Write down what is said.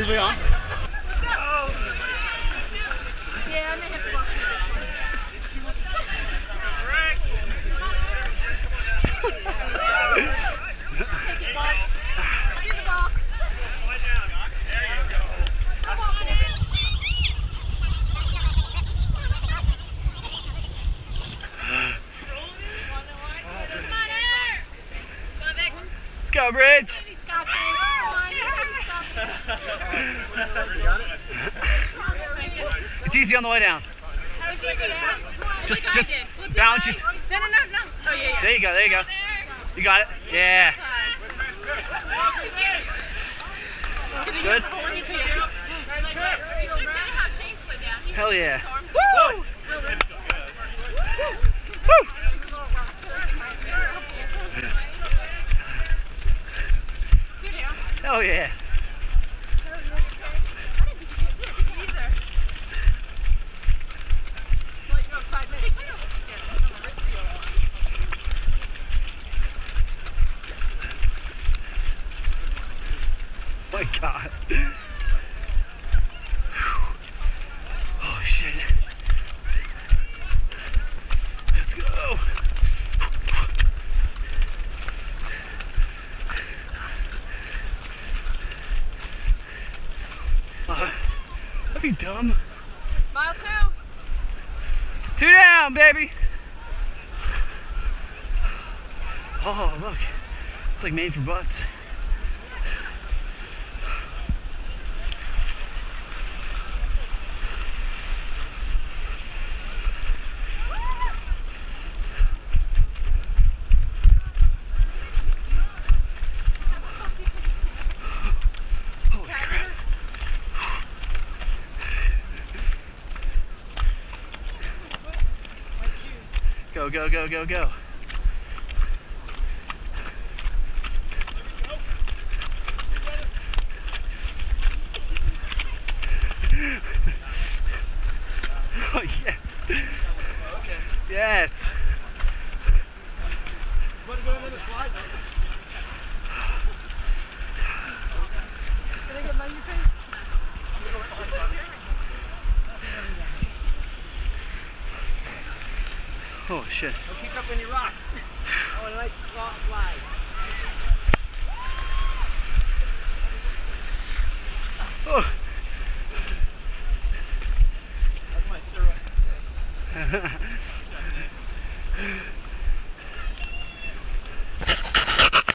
This way on. Yeah, I may have to walk through this one. Take it, Bob. Give the ball. Lie down, Doc. There you go. Come on, baby. Let's go, Bridge. It's easy on the way down. Just bounce. Just. No. Oh, yeah. There you go. There you go. You got it. Yeah. Good. Hell yeah. Woo! Woo! Hell yeah. Oh my God. Oh shit. Let's go. That'd be dumb. Mile 2. 2 down, baby. Oh, look. It's like made for butts. Holy crap. Go, go, go, go, go. Oh, yes. Okay. Yes. Want to go another slide? Can I get mine in your face? Oh, shit. Don't kick up any rocks. Oh, a nice soft slide. Oh. That's my steroid.